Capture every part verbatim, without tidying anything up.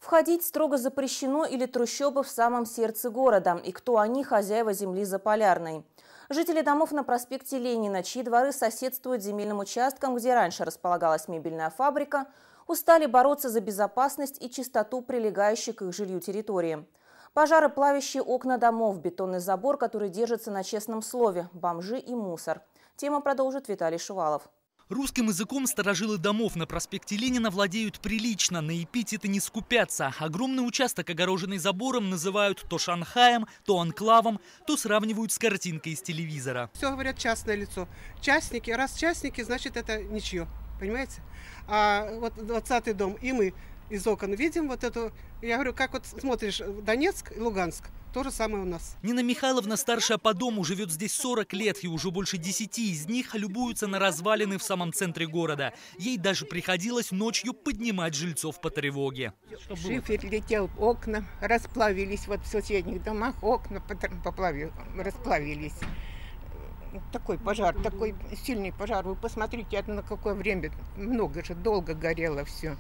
Входить строго запрещено или трущобы в самом сердце города, и кто они, хозяева земли Заполярной. Жители домов на проспекте Ленина, чьи дворы соседствуют земельным участкам, где раньше располагалась мебельная фабрика, устали бороться за безопасность и чистоту прилегающей к их жилью территории. Пожары, плавящие окна домов, бетонный забор, который держится на честном слове, бомжи и мусор. Тему продолжит Виталий Шувалов. Русским языком старожилы домов на проспекте Ленина владеют прилично, на эпитеты не скупятся. Огромный участок, огороженный забором, называют то Шанхаем, то анклавом, то сравнивают с картинкой из телевизора. Все говорят частное лицо. Частники, раз частники, значит это ничье, понимаете? А вот двадцатый дом, и мы из окон видим вот эту, я говорю, как вот смотришь Донецк и Луганск. То же самое у нас. Нина Михайловна, старшая по дому, живет здесь сорок лет, и уже больше десяти из них любуются на развалины в самом центре города. Ей даже приходилось ночью поднимать жильцов по тревоге. Шифер летел, окна расплавились, вот в соседних домах окна поплавили, расплавились. Такой пожар, такой сильный пожар. Вы посмотрите, это на какое время, много же, долго горело все.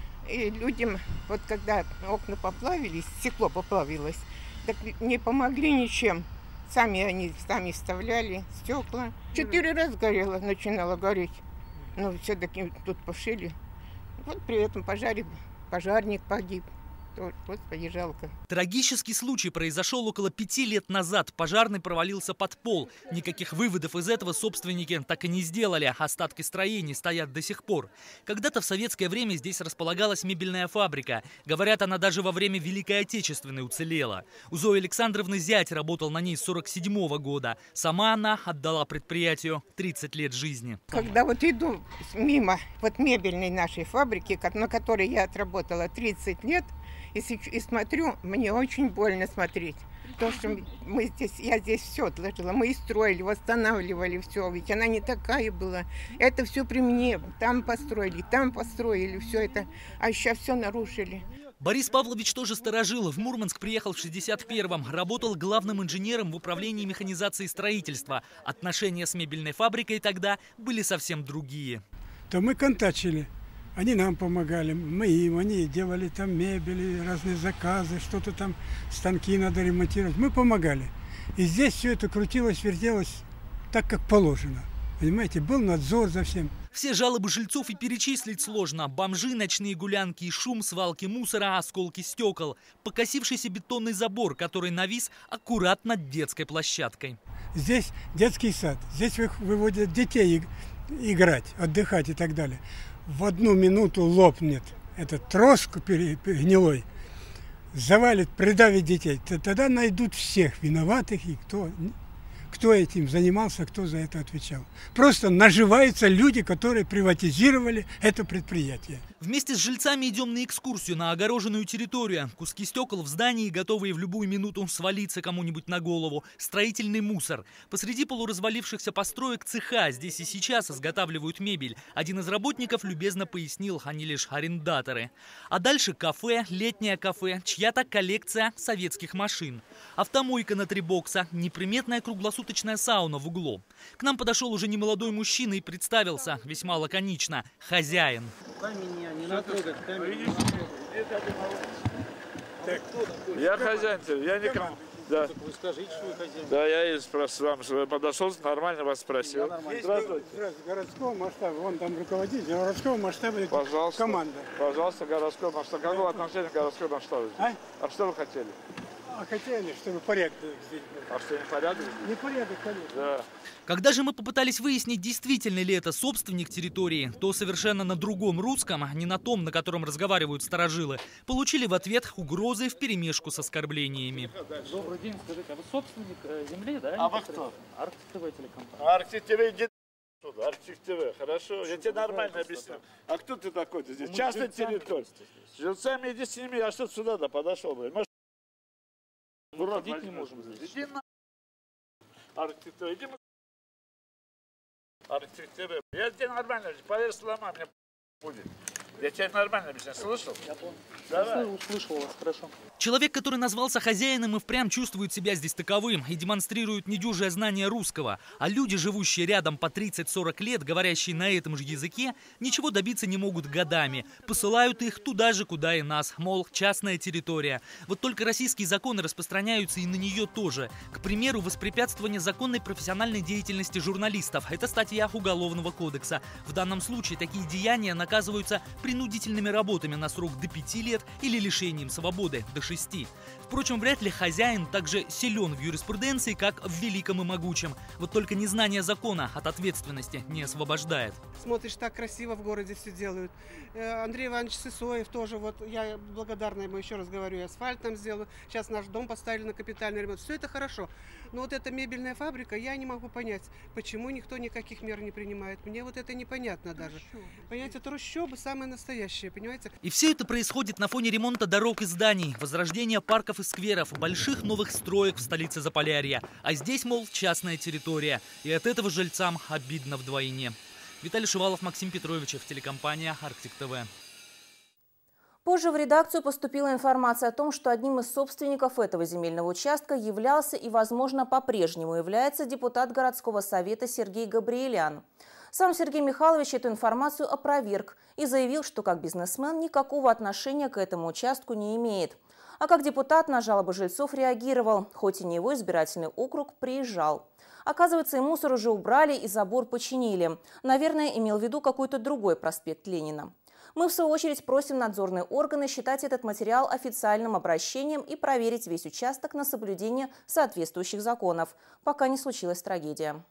И людям, вот когда окна поплавились, стекло поплавилось, так не помогли ничем. Сами они сами вставляли стекла. Четыре раза горело, начинало гореть. Но все-таки тут пошили. Вот при этом пожаре пожарник погиб. Господи, жалко. Трагический случай произошел около пяти лет назад. Пожарный провалился под пол. Никаких выводов из этого собственники так и не сделали. Остатки строений стоят до сих пор. Когда-то в советское время здесь располагалась мебельная фабрика. Говорят, она даже во время Великой Отечественной уцелела. У Зои Александровны зять работал на ней с сорок седьмого года. Сама она отдала предприятию тридцать лет жизни. Когда вот иду мимо вот мебельной нашей фабрики, на которой я отработала тридцать лет, И, и смотрю, мне очень больно смотреть. То, что мы здесь, я здесь все отложила. Мы и строили, восстанавливали все. Ведь она не такая была. Это все при мне. Там построили, там построили все это. А сейчас все нарушили. Борис Павлович тоже старожил. В Мурманск приехал в шестьдесят первом. Работал главным инженером в управлении механизации строительства. Отношения с мебельной фабрикой тогда были совсем другие. То мы контачили. Они нам помогали, мы им, они делали там мебели, разные заказы, что-то там, станки надо ремонтировать. Мы помогали. И здесь все это крутилось, вертелось так, как положено. Понимаете, был надзор за всем. Все жалобы жильцов и перечислить сложно. Бомжи, ночные гулянки и шум, свалки мусора, осколки стекол. Покосившийся бетонный забор, который навис аккурат над детской площадкой. Здесь детский сад, здесь выводят детей играть, отдыхать и так далее. В одну минуту лопнет этот трос гнилой, завалит, придавит детей. Тогда найдут всех виноватых и кто, кто этим занимался, кто за это отвечал. Просто наживаются люди, которые приватизировали это предприятие. Вместе с жильцами идем на экскурсию на огороженную территорию. Куски стекол в здании, готовые в любую минуту свалиться кому-нибудь на голову. Строительный мусор. Посреди полуразвалившихся построек цеха. Здесь и сейчас изготавливают мебель. Один из работников любезно пояснил, они лишь арендаторы. А дальше кафе, летнее кафе, чья-то коллекция советских машин. Автомойка на три бокса, неприметная круглосуточная сауна в углу. К нам подошел уже немолодой мужчина и представился, весьма лаконично, хозяин. Не надо трогать камень. Я хозяин, я не... Да. Вы скажите, что вы хозяин. Да, я и спросил, вам подошел, нормально вас спросил. Здравствуйте. Городского масштаба, вон там руководитель, городского масштаба пожалуйста, команда. Пожалуйста, городской масштаб. Какого отношения к городской масштабу? А? А что вы хотели? А хотели, чтобы порядок здесь был. А что, не порядок? Не порядок, конечно. Да. Когда же мы попытались выяснить, действительно ли это собственник территории, то совершенно на другом русском, не на том, на котором разговаривают старожилы, получили в ответ угрозы вперемешку с оскорблениями. Добрый день, скажите, а вы собственник земли, да? А вы кто? Арктик ТВ телекомпания. Арктик ТВ, иди сюда. Арктик ТВ, хорошо? Я тебе нормально объясню. А кто ты такой-то здесь? Частная территория. С жильцами иди с ними, а что сюда-то подошел? Урод, не можем здесь. Иди на... Арктик ТВ, иди. Арктик ТВ. Я тебе нормально, поверь, слома мне будет. Я тебя нормально объясняю, слышал? Я понял. Давай. Я услышал вас, хорошо. Человек, который назвался хозяином, и впрямь чувствует себя здесь таковым и демонстрирует недюжее знание русского. А люди, живущие рядом по тридцать-сорок лет, говорящие на этом же языке, ничего добиться не могут годами. Посылают их туда же, куда и нас. Мол, частная территория. Вот только российские законы распространяются и на нее тоже. К примеру, воспрепятствование законной профессиональной деятельности журналистов. Это статья Уголовного кодекса. В данном случае такие деяния наказываются принудительными работами на срок до пяти лет или лишением свободы до шести. Впрочем, вряд ли хозяин так же силен в юриспруденции, как в великом и могучем. Вот только незнание закона от ответственности не освобождает. Смотришь, так красиво в городе все делают. Андрей Иванович Сысоев тоже, вот я благодарна ему, еще раз говорю, и асфальт там сделаю. Сейчас наш дом поставили на капитальный ремонт. Все это хорошо. Но вот эта мебельная фабрика, я не могу понять, почему никто никаких мер не принимает. Мне вот это непонятно даже. Понимаете, трущобы самые настоящие, понимаете? И все это происходит на фоне ремонта дорог и зданий, возрождения парков и скверов, больших новых строек в столице Заполярья. А здесь, мол, частная территория. И от этого жильцам обидно вдвойне. Виталий Шувалов, Максим Петровичев, телекомпания «Арктик ТВ». Позже в редакцию поступила информация о том, что одним из собственников этого земельного участка являлся и, возможно, по-прежнему является депутат городского совета Сергей Габриэлян. Сам Сергей Михайлович эту информацию опроверг и заявил, что как бизнесмен никакого отношения к этому участку не имеет. А как депутат на жалобы жильцов реагировал, хоть и не его избирательный округ приезжал. Оказывается, и мусор уже убрали, и забор починили. Наверное, имел в виду какой-то другой проспект Ленина. Мы, в свою очередь, просим надзорные органы считать этот материал официальным обращением и проверить весь участок на соблюдение соответствующих законов, пока не случилась трагедия.